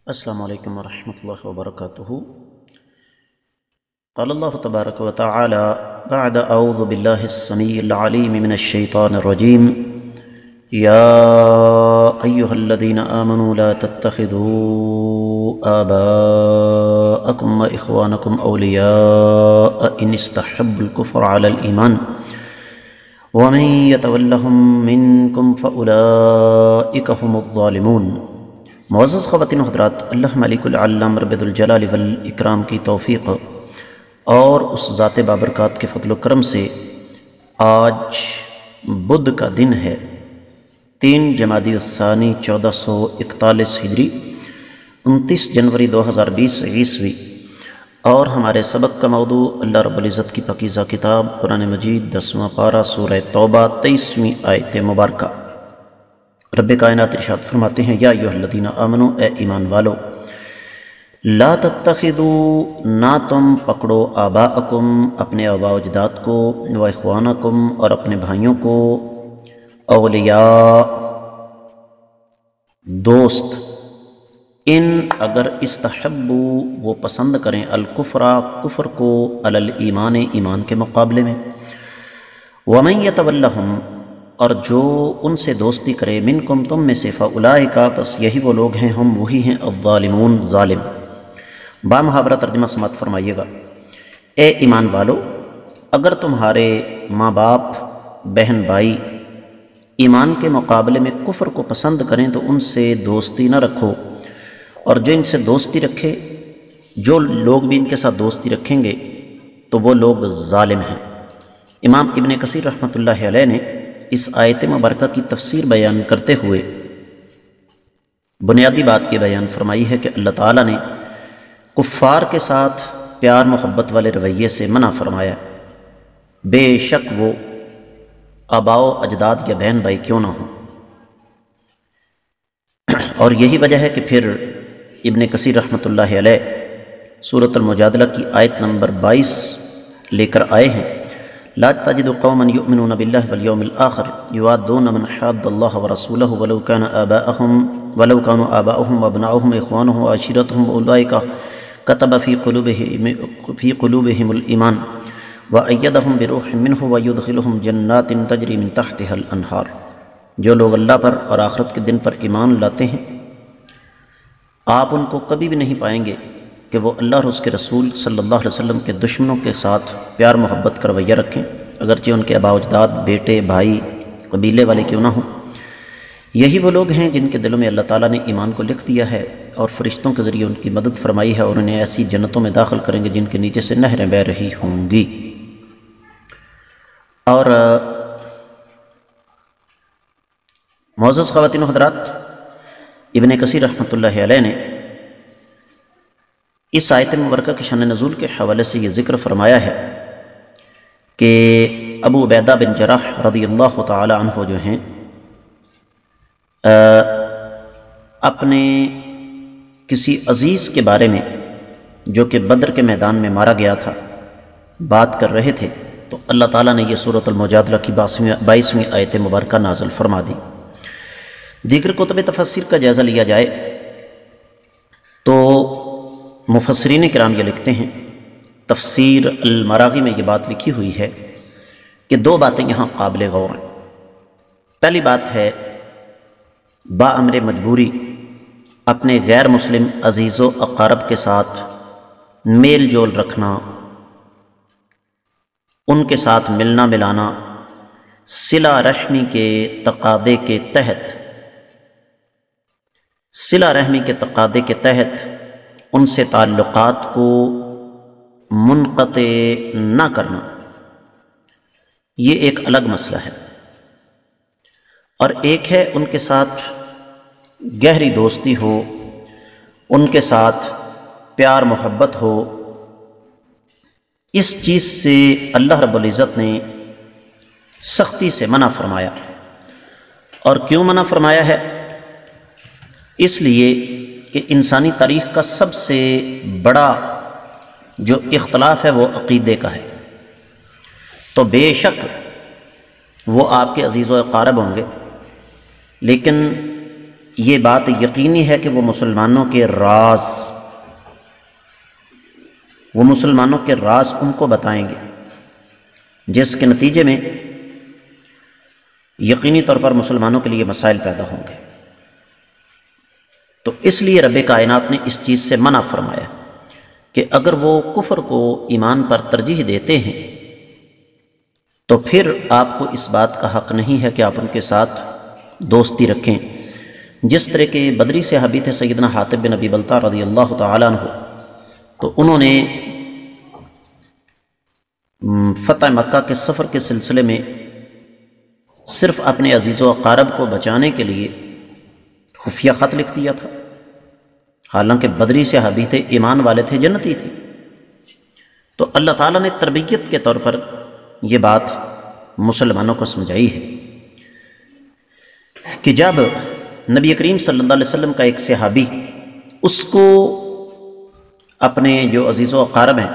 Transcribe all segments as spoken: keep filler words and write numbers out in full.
السلام علیکم ورحمۃ اللہ وبرکاتہ۔ قال اللہ تبارک و تعالی بعد اعوذ باللہ السمیع العلیم من الشیطان الرجیم یا ایہا الذین آمنوا لا تتخذوا آباءکم و اخوانکم اولیاء ان استحبوا الکفر علی الایمان ومن یتولہم منکم فاولئک هم الظالمون۔ معزز خواتین و حضرات، اللہ ملک العلام رب الجلال والاکرام کی توفیق اور اس ذات بابرکات کے فضل و کرم سے آج بدھ کا دن ہے، تین جمادی الثانی چودہ سو اکتالیس ہجری، انتیس جنوری دو ہزار بیس عیسوی، اور ہمارے سبق کا موضوع اللہ رب العزت کی پاکیزہ کتاب قرآن مجید دسواں پارہ سورہ توبہ تیئیسویں آیت مبارکہ۔ رب کائنات ارشاد فرماتے ہیں، یا ایھا الذین آمنو، اے ایمان والو، لا تتخذوا، نہ تم پکڑو، آباءکم، اپنے آباء و اجداد کو، و اخوانکم، اور اپنے بھائیوں کو، اولیاء، دوست، ان اگر استحبوا، وہ پسند کریں، الکفر، کفر کو، علی الایمان، ایمان کے مقابلے میں، ومن یتولہم، اور جو ان سے دوستی کرے، منکم، تم میں سے، فاولئک، پس یہی وہ لوگ ہیں، ہم وہی ہیں، الظالمون، ظالم۔ بامحاورہ ترجمہ سماعت فرمائیے گا۔ اے ایمان والو، اگر تمہارے ماں باپ، بہن بھائی ایمان کے مقابلے میں کفر کو پسند کریں تو ان سے دوستی نہ رکھو، اور جو ان سے دوستی رکھے، جو لوگ بھی ان کے ساتھ دوستی رکھیں گے تو وہ لوگ ظالم ہیں۔ امام ابن کثیر رحمۃ اللہ علیہ نے اس آیت مبارکہ کی تفسیر بیان کرتے ہوئے بنیادی بات یہ بیان فرمائی ہے کہ اللہ تعالیٰ نے کفار کے ساتھ پیار محبت والے رویے سے منع فرمایا، بے شک وہ آباء و اجداد یا بہن بھائی کیوں نہ ہوں۔ اور یہی وجہ ہے کہ پھر ابن کثیر رحمۃ اللہ علیہ سورۃ المجادلہ کی آیت نمبر بائیس لے کر آئے ہیں، لا تجد قوما یؤمنون باللہ والیوم الآخر یوادون من حاد اللہ ورسولہ ولو کان آباءہم ولو کانوا آباءہم وابناؤہم اخوانہم وعشیرتہم اولئک کتب فی قلوبہم فی قلوبہم الایمان وأیدہم بروح منہ ویدخلہم جنات تجری من تحتہا الانہار۔ جو لوگ اللہ پر اور آخرت کے دن پر ایمان لاتے ہیں، آپ ان کو کبھی بھی نہیں پائیں گے کہ وہ اللہ اور اس کے رسول صلی اللہ علیہ وسلم کے دشمنوں کے ساتھ پیار محبت کا رویہ رکھیں، اگرچہ ان کے آباء و اجداد، بیٹے، بھائی، قبیلے والے کیوں نہ ہوں۔ یہی وہ لوگ ہیں جن کے دلوں میں اللہ تعالیٰ نے ایمان کو لکھ دیا ہے اور فرشتوں کے ذریعے ان کی مدد فرمائی ہے، اور انہیں ایسی جنتوں میں داخل کریں گے جن کے نیچے سے نہریں بہہ رہی ہوں گی۔ اور معزز خواتین و حضرات، ابن کثیر رحمۃ اللہ علیہ نے اس آیت مبارکہ کے شان نزول کے حوالے سے یہ ذکر فرمایا ہے کہ ابو عبیدہ بن جراح رضی اللہ تعالی عنہ جو ہیں، اپنے کسی عزیز کے بارے میں جو کہ بدر کے میدان میں مارا گیا تھا بات کر رہے تھے، تو اللہ تعالیٰ نے یہ سورۃ المجادلہ کی بائیسویں آیت مبارکہ نازل فرما دی۔ دیگر کتب تفسیر کا جائزہ لیا جائے تو مفسرین کرام یہ لکھتے ہیں، تفسیر المراغی میں یہ بات لکھی ہوئی ہے کہ دو باتیں یہاں قابل غور ہیں۔ پہلی بات ہے باامر مجبوری اپنے غیر مسلم عزیز و اقارب کے ساتھ میل جول رکھنا، ان کے ساتھ ملنا ملانا، صلہ رحمی کے تقاضے کے تحت صلہ رحمی کے تقاضے کے تحت ان سے تعلقات کو منقطع نہ کرنا، یہ ایک الگ مسئلہ ہے۔ اور ایک ہے ان کے ساتھ گہری دوستی ہو، ان کے ساتھ پیار محبت ہو۔ اس چیز سے اللہ رب العزت نے سختی سے منع فرمایا۔ اور کیوں منع فرمایا ہے؟ اس لیے کہ انسانی تاریخ کا سب سے بڑا جو اختلاف ہے وہ عقیدے کا ہے، تو بے شک وہ آپ کے عزیز و اقارب ہوں گے، لیکن یہ بات یقینی ہے کہ وہ مسلمانوں کے راز وہ مسلمانوں کے راز ان کو بتائیں گے، جس کے نتیجے میں یقینی طور پر مسلمانوں کے لیے مسائل پیدا ہوں گے۔ تو اس لیے رب کائنات نے اس چیز سے منع فرمایا کہ اگر وہ کفر کو ایمان پر ترجیح دیتے ہیں تو پھر آپ کو اس بات کا حق نہیں ہے کہ آپ ان کے ساتھ دوستی رکھیں۔ جس طرح کے بدری صحابی تھے سیدنا حاطب بن ابی بلتع رضی اللہ تعالیٰ عنہ، تو انہوں نے فتح مکہ کے سفر کے سلسلے میں صرف اپنے عزیز و اقارب کو بچانے کے لیے خفیہ خط لکھ دیا تھا، حالانکہ بدری صحابی تھے، ایمان والے تھے، جنتی تھے۔ تو اللہ تعالیٰ نے تربیت کے طور پر یہ بات مسلمانوں کو سمجھائی ہے کہ جب نبی کریم صلی اللہ علیہ وسلم کا ایک صحابی اس کو اپنے جو عزیز و اقارب ہیں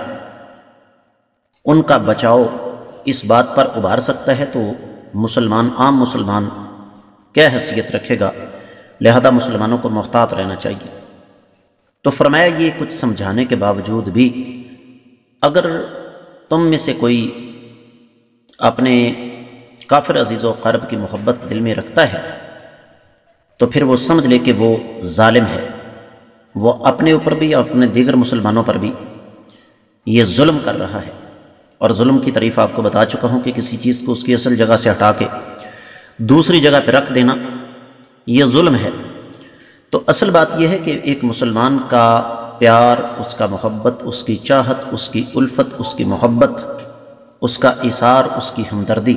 ان کا بچاؤ اس بات پر ابھار سکتا ہے تو مسلمان عام مسلمان کیا حیثیت رکھے گا، لہذا مسلمانوں کو محتاط رہنا چاہیے۔ تو فرمایا یہ کچھ سمجھانے کے باوجود بھی اگر تم میں سے کوئی اپنے کافر عزیز و اقارب کی محبت دل میں رکھتا ہے تو پھر وہ سمجھ لے کہ وہ ظالم ہے، وہ اپنے اوپر بھی اور اپنے دیگر مسلمانوں پر بھی یہ ظلم کر رہا ہے۔ اور ظلم کی تعریف آپ کو بتا چکا ہوں کہ کسی چیز کو اس کی اصل جگہ سے ہٹا کے دوسری جگہ پہ رکھ دینا یہ ظلم ہے۔ تو اصل بات یہ ہے کہ ایک مسلمان کا پیار، اس کا محبت، اس کی چاہت، اس کی الفت، اس کی محبت، اس کا ایثار، اس کی ہمدردی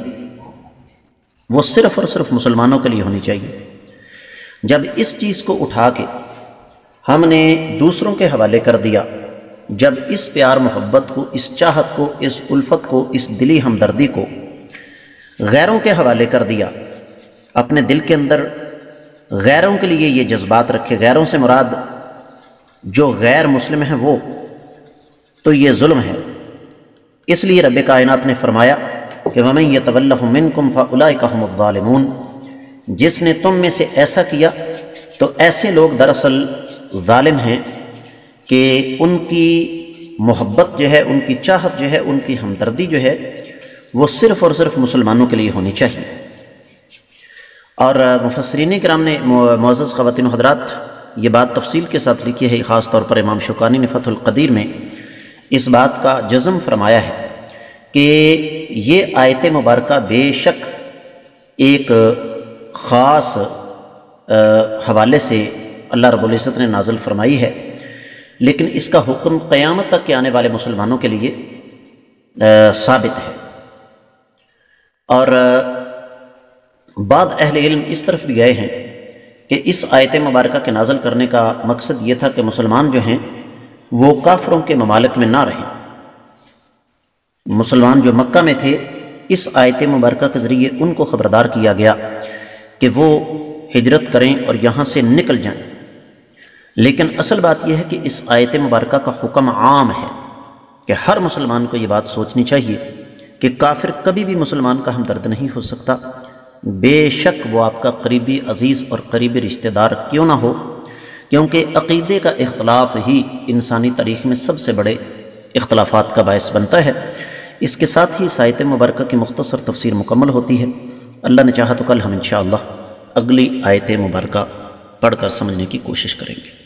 وہ صرف اور صرف مسلمانوں کے لیے ہونی چاہیے۔ جب اس چیز کو اٹھا کے ہم نے دوسروں کے حوالے کر دیا، جب اس پیار محبت کو، اس چاہت کو، اس الفت کو، اس دلی ہمدردی کو غیروں کے حوالے کر دیا، اپنے دل کے اندر غیروں کے لیے یہ جذبات رکھے، غیروں سے مراد جو غیر مسلم ہیں وہ، تو یہ ظلم ہے۔ اس لیے رب کائنات نے فرمایا کہ وَمَن يَتَوَلَّهُم مِّنكُمْ فَأُولَٰئِكَ هُمُ الظَّالِمُونَ، جس نے تم میں سے ایسا کیا تو ایسے لوگ دراصل ظالم ہیں کہ ان کی محبت جو ہے، ان کی چاہت جو ہے، ان کی ہمدردی جو ہے وہ صرف اور صرف مسلمانوں کے لیے ہونی چاہیے۔ اور مفسرین کرام نے، معزز خواتین و حضرات، یہ بات تفصیل کے ساتھ لکھی ہے، خاص طور پر امام شوکانی نے فتح القدیر میں اس بات کا جزم فرمایا ہے کہ یہ آیت مبارکہ بے شک ایک خاص حوالے سے اللہ رب العزت نے نازل فرمائی ہے، لیکن اس کا حکم قیامت تک کے آنے والے مسلمانوں کے لیے ثابت ہے۔ اور بعض اہل علم اس طرف بھی گئے ہیں کہ اس آیت مبارکہ کے نازل کرنے کا مقصد یہ تھا کہ مسلمان جو ہیں وہ کافروں کے ممالک میں نہ رہیں۔ مسلمان جو مکہ میں تھے، اس آیت مبارکہ کے ذریعے ان کو خبردار کیا گیا کہ وہ ہجرت کریں اور یہاں سے نکل جائیں۔ لیکن اصل بات یہ ہے کہ اس آیت مبارکہ کا حکم عام ہے کہ ہر مسلمان کو یہ بات سوچنی چاہیے کہ کافر کبھی بھی مسلمان کا ہمدرد نہیں ہو سکتا، بے شک وہ آپ کا قریبی عزیز اور قریبی رشتہ دار کیوں نہ ہو، کیونکہ عقیدے کا اختلاف ہی انسانی تاریخ میں سب سے بڑے اختلافات کا باعث بنتا ہے۔ اس کے ساتھ ہی اس آیت مبارکہ کی مختصر تفسیر مکمل ہوتی ہے۔ اللہ نے چاہا تو کل ہم انشاءاللہ اگلی آیت مبارکہ پڑھ کر سمجھنے کی کوشش کریں گے۔